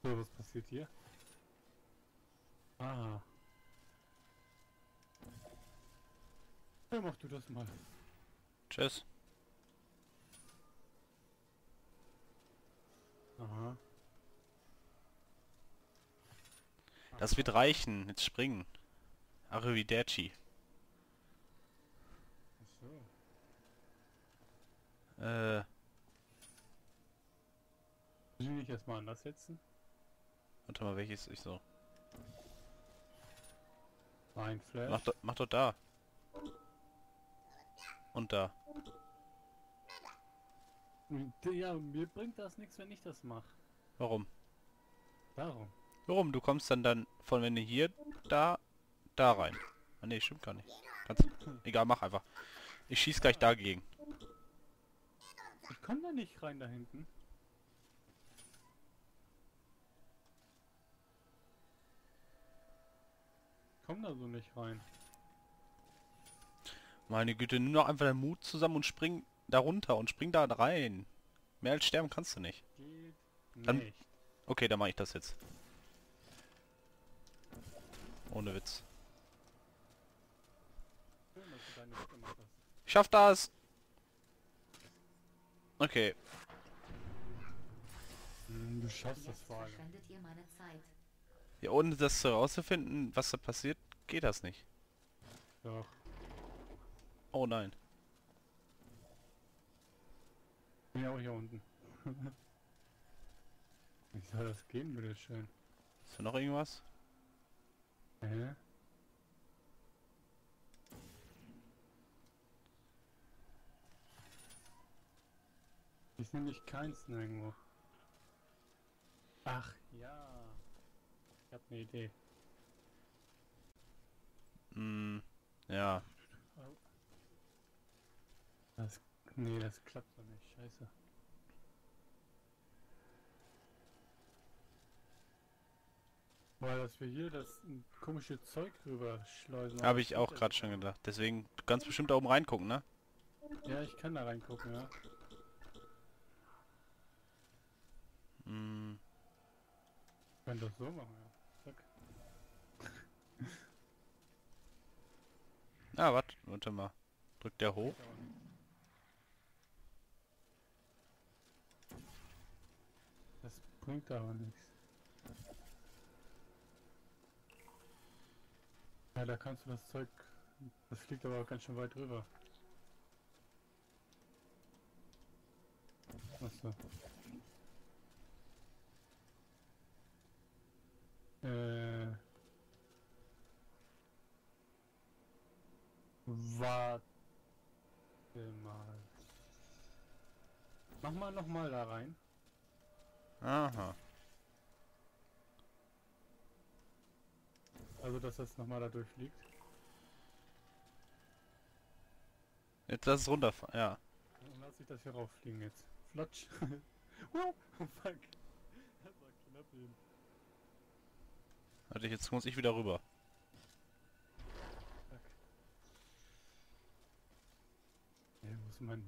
So, was passiert hier? Ah. Ja, mach du das mal. Tschüss. Aha. Das wird reichen. Jetzt springen. Arrivederci. Ach so. Will ich nicht erstmal anders setzen? Warte mal, welches ich so. Ein Flash. Mach doch da. Und da. Ja, mir bringt das nichts, wenn ich das mache. Warum? Darum. Warum? Du kommst dann von wenn du hier, da rein. Ah ne, stimmt gar nicht. Kannst, egal, mach einfach. Ich schieß gleich dagegen. Ich komme da nicht rein da hinten. Komm da so nicht rein. Meine Güte, nimm doch einfach deinen Mut zusammen und spring da runter und spring da rein. Mehr als sterben kannst du nicht. Geht Dann- nicht. Okay, dann mache ich das jetzt. Ohne Witz. Schön, dass du deine Wette gemacht hast. Ich schaff das! Okay. Du schaffst das Jetzt vor allem. verschwendet ihr meine Zeit. Ja, ohne das herauszufinden, was da passiert, geht das nicht. Doch. Oh nein. Bin ja auch hier unten. Wie soll das gehen, bitteschön? Ist da noch irgendwas? Hä? Ist nämlich keins nirgendwo. Ach ja. Ich hab ne Idee. Hm, ja. Das, nee, das klappt doch nicht. Scheiße. Weil dass wir hier das komische Zeug rüber schleusen. aber Habe das ich auch geht gerade schon gedacht. Deswegen, du kannst bestimmt da oben reingucken, ne? Ja, ich kann da reingucken, ja. Hm, Ich kann das so machen, ja. Zack. warte mal. Drückt der hoch? Das bringt aber nichts. Ja, da kannst du das Zeug... Das fliegt aber auch ganz schön weit rüber. Achso. Warte mal. Mach mal nochmal da rein. Aha. Also, dass das nochmal da durchfliegt. Jetzt lass es runterfahren. Ja. Und lass ich das hier rauffliegen jetzt. Flatsch. Wow, oh fuck. Das war knapp hin. Warte, jetzt muss ich wieder rüber. Fuck. Ja, wo ist mein...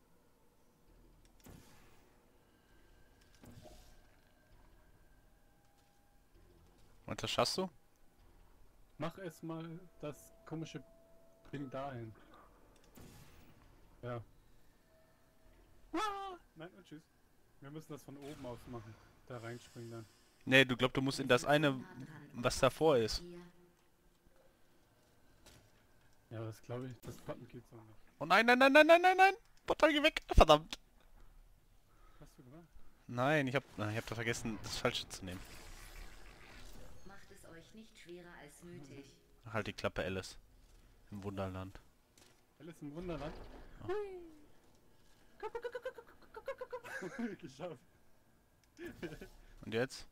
Und das schaffst du? Mach erstmal das komische Ding dahin. Ja. Ah! Nein, und tschüss. Wir müssen das von oben aus machen. Da reinspringen dann. Nee, du glaubst, du musst in das eine, was davor ist. Hier. Ja, das glaube ich, das Button geht so nicht. Oh nein, nein, nein, nein, nein, nein, nein! Portal, geh weg! Verdammt! Was hast du gemacht? Nein, ich hab da vergessen, das Falsche zu nehmen. Macht es euch nicht schwerer als nötig. Halt die Klappe, Alice. Im Wunderland. Alice im Wunderland? Ja. Hui. Komm, komm, komm, komm, komm, komm, komm, komm, komm. Geschafft. Und jetzt?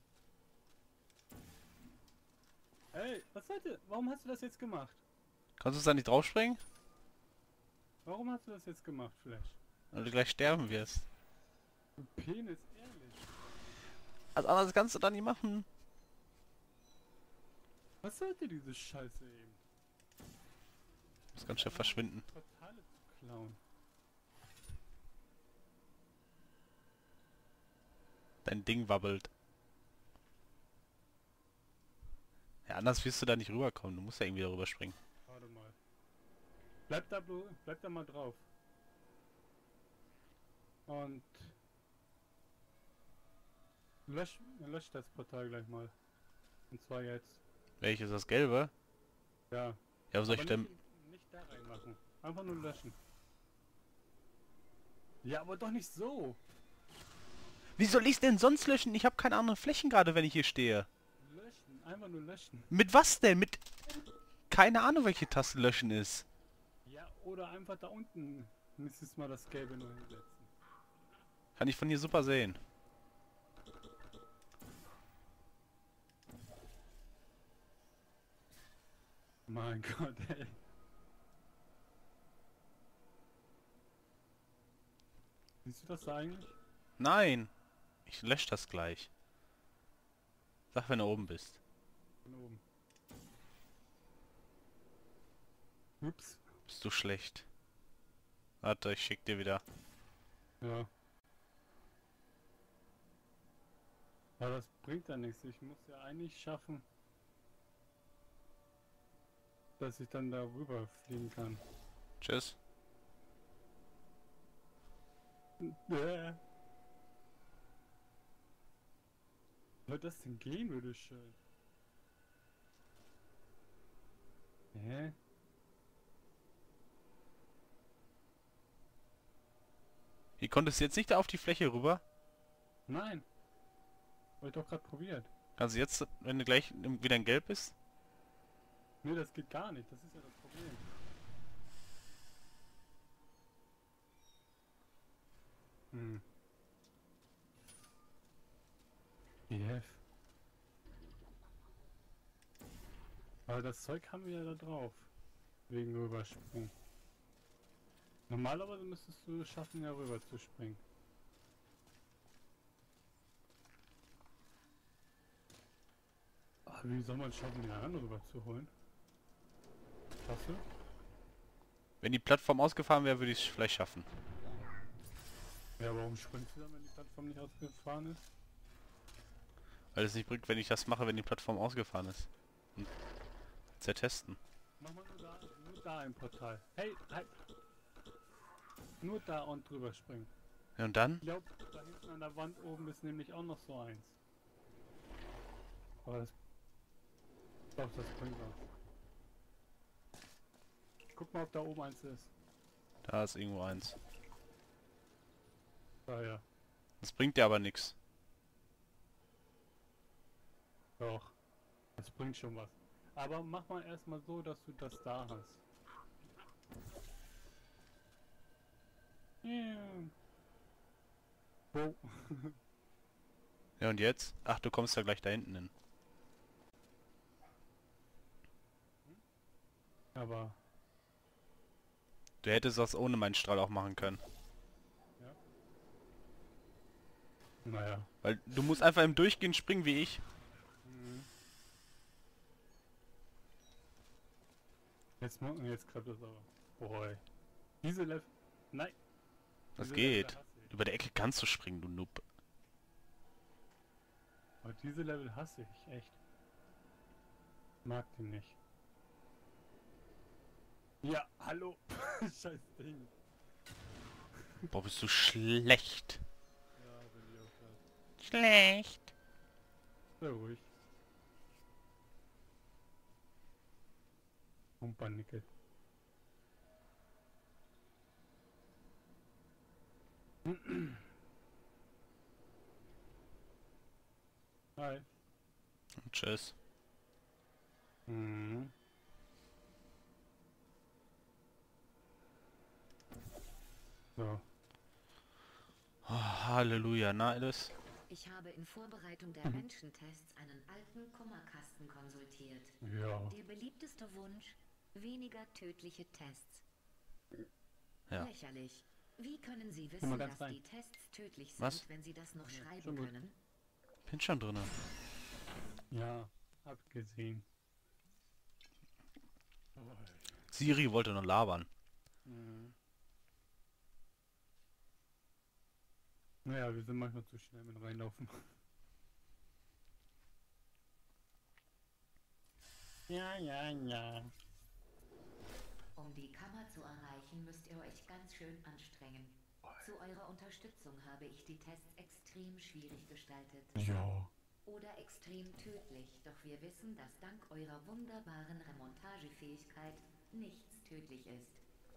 Ey, was seid ihr? Warum hast du das jetzt gemacht? Kannst du da nicht draufspringen? Warum hast du das jetzt gemacht, Flash? Weil du gleich sterben wirst. Du Penis, ehrlich. Was anderes kannst du da nicht machen. Was sollte diese Scheiße eben? Du musst ganz schnell verschwinden. Totale zu klauen. Dein Ding wabbelt. Ja, anders wirst du da nicht rüberkommen. Du musst ja irgendwie darüber springen. Warte mal. Bleib da mal drauf. Und lösch das Portal gleich mal. Und zwar jetzt. Welches, das gelbe? Ja. Ja, wo soll ich Aber denn... nicht da reinmachen. Einfach nur löschen. Ja, aber doch nicht so. Wie soll ich's denn sonst löschen? Ich habe keine anderen Flächen gerade, wenn ich hier stehe. Löschen. Einfach nur löschen. Mit was denn? Mit... Keine Ahnung, welche Taste löschen ist. Ja, oder einfach da unten. Nächstes Mal das Gelbe nur hinsetzen. Kann ich von hier super sehen. Mein Gott, ey. Siehst du das da eigentlich? Nein. Ich lösche das gleich. Sag, wenn du oben bist. Von oben. Ups. Bist du schlecht. Warte, ich schick dir wieder. Ja. Aber das bringt ja nichts. Ich muss ja eigentlich schaffen, dass ich dann darüber fliegen kann. Tschüss. Soll das denn gehen, würde schön? Hä? Hier konntest du jetzt nicht da auf die Fläche rüber. Nein. Hab ich doch gerade probiert. Kannst du jetzt, wenn du gleich wieder in Gelb bist? Nee, das geht gar nicht. Das ist ja das Problem. Hm. EF. Aber das Zeug haben wir ja da drauf. Wegen Rüberspringen. Normalerweise müsstest du es schaffen, ja rüber zu springen. Aber wie soll man es schaffen, den anderen rüber zu holen? Schaffst du? Wenn die Plattform ausgefahren wäre, würde ich es vielleicht schaffen. Ja, warum springst du dann, wenn die Plattform nicht ausgefahren ist? Weil es nicht bringt, wenn ich das mache, wenn die Plattform ausgefahren ist. Und zertesten. Mach mal nur da ein Portal. Hey, halt! Nur da und drüber springen. Ja, und dann? Ich glaube, da hinten an der Wand oben ist nämlich auch noch so eins. Aber das... Doch, das bringt was. Guck mal, ob da oben eins ist. Da ist irgendwo eins. Da ja. Das bringt dir aber nichts. Doch. Das bringt schon was. Aber mach mal erstmal so, dass du das da hast. Yeah. Wo? Ja, und jetzt? Ach, du kommst ja gleich da hinten hin. Aber... Du hättest das ohne meinen Strahl auch machen können. Ja. Naja. Weil du musst einfach im Durchgehen springen wie ich. Mhm. Jetzt klappt das aber. Boah. Diese Level... Nein. Das Diese geht. Level hasse ich. Über der Ecke kannst du springen, du Noob. Aber diese Level hasse ich, echt. Mag die nicht. Ja, hallo. Scheiß Ding. Boah, bist du schlecht. Ja, bin ich auch grad. Schlecht. Sehr ruhig. Pumpernickel. Hi. Und tschüss. Mhm. So. Oh, Halleluja, na Alice? Ich habe in Vorbereitung der Menschentests einen alten Kummerkasten konsultiert. Ja. Der beliebteste Wunsch: weniger tödliche Tests. Ja. Lächerlich. Wie können Sie mal wissen, ganz dass rein. die Tests tödlich sind, Was? wenn Sie das noch schreiben schon gut. können? Bin schon drinne. Ja, hab gesehen. Siri wollte noch labern. Mhm. Naja, wir sind manchmal zu schnell mit reinlaufen. Ja, ja, ja. Um die Kammer zu erreichen, müsst ihr euch ganz schön anstrengen. Zu eurer Unterstützung habe ich die Tests extrem schwierig gestaltet. Ja. Oder extrem tödlich, doch wir wissen, dass dank eurer wunderbaren Remontagefähigkeit nichts tödlich ist.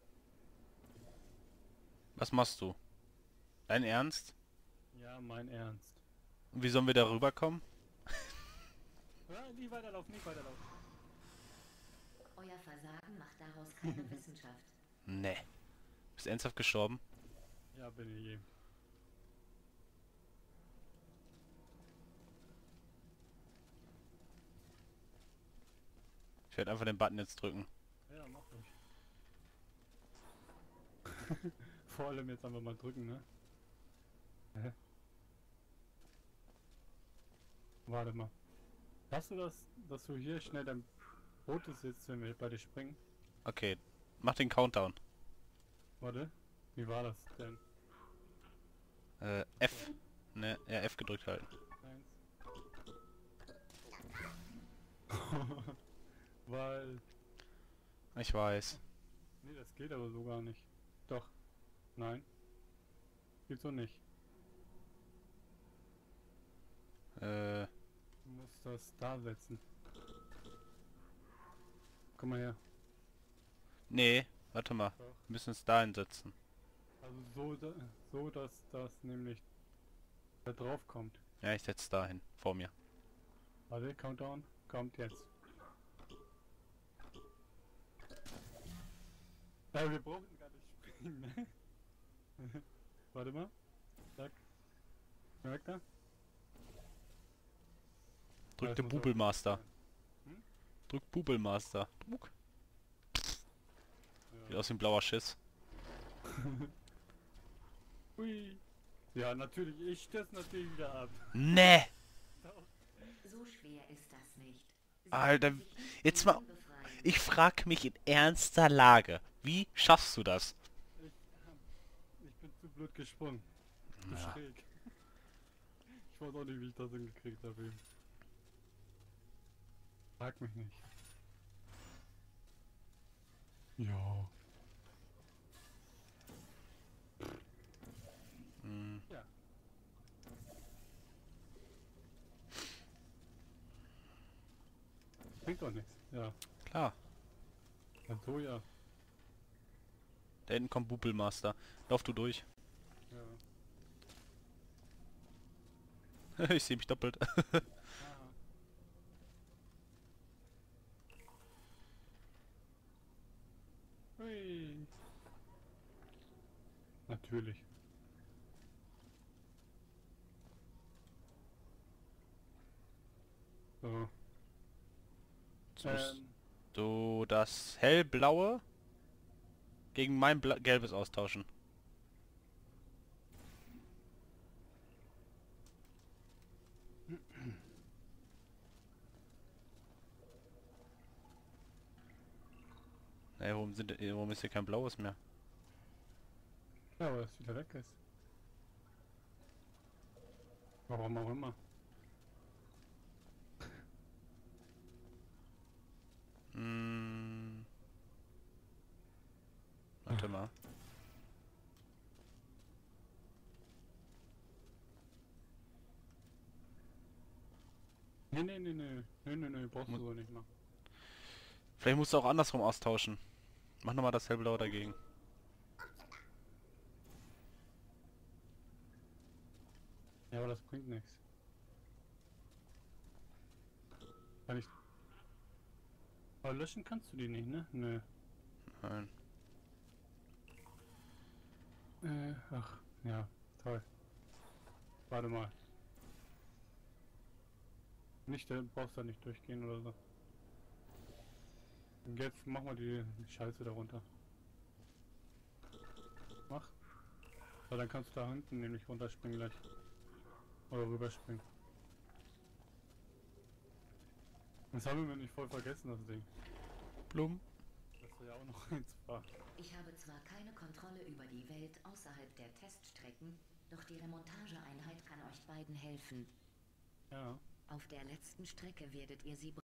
Was machst du? Dein Ernst? Ja, mein Ernst. Und wie sollen wir da rüberkommen? Ja, nicht weiterlaufen, nicht weiterlaufen. Euer Versagen macht daraus keine Wissenschaft. Nee. Bist ernsthaft gestorben? Ja, bin ich eben. Ich werde einfach den Button jetzt drücken. Ja, mach ruhig. Vor allem jetzt einfach mal drücken, ne? Hä? Warte mal. Hast du das, dass du hier schnell dein rotes sitzt, wenn wir bei dir springen? Okay. Mach den Countdown. Warte. Wie war das denn? F. Ne, ja, F gedrückt halten. 1. Weil... Ich weiß. Nee, das geht aber so gar nicht. Doch. Nein. Geht so nicht. Du musst das da setzen. Komm mal her. Nee, warte mal. Doch. Wir müssen es da hinsetzen. Also so, so dass das nämlich da drauf kommt. Ja, ich setze da hin. Vor mir. Warte, Countdown. Kommt jetzt. Wir brauchen gar nicht springen, ne? Warte mal. Zack. Merkt er? Drück Das den muss aber Bubelmaster. sein. Hm? Drück Bubelmaster. Druck. Sieht Ja. aus wie ein blauer Schiss. Hui. Ja, natürlich. Ich stürze natürlich wieder ab. Nee! So schwer ist das nicht. Sie Alter, können sich nicht jetzt von mal- ihm befreien. Ich frag mich in ernster Lage. Wie schaffst du das? Ich bin zu blöd gesprungen. Zu Ja. schräg. Ich weiß auch nicht, wie ich das hingekriegt habe eben. Frag mich nicht. Ja. Hm, Ja. Bringt doch nichts. Ja. klar. Ja, so ja. Da hinten kommt Bubelmaster. Lauf du durch. Ja. Ich sehe mich doppelt. Aha. Hui. Natürlich. So. Jetzt musst Ähm, du das hellblaue gegen mein gelbes austauschen. Ey, warum ist hier kein blaues mehr? ja, weil es wieder weg ist. Warum auch immer. Hm, warte mal. Nee, nee, nee, nee. Nee, nee, nee, brauchst du so nicht machen. Vielleicht musst du auch andersrum austauschen. Mach nochmal das hellblaue dagegen. Ja, aber das bringt nichts. Kann ich... Aber löschen kannst du die nicht, ne? Nö. Nein. Ach, ja, toll. Warte mal. Nicht, du brauchst da nicht durchgehen oder so. Und jetzt mach mal die Scheiße darunter. Mach. Weil dann kannst du da hinten nämlich runterspringen gleich. Oder rüberspringen. Das haben wir nicht voll vergessen, das Ding. Blum. Das wäre ja auch noch eins war. Ich habe zwar keine Kontrolle über die Welt außerhalb der Teststrecken, doch die Remontageeinheit kann euch beiden helfen. Ja. Auf der letzten Strecke werdet ihr sie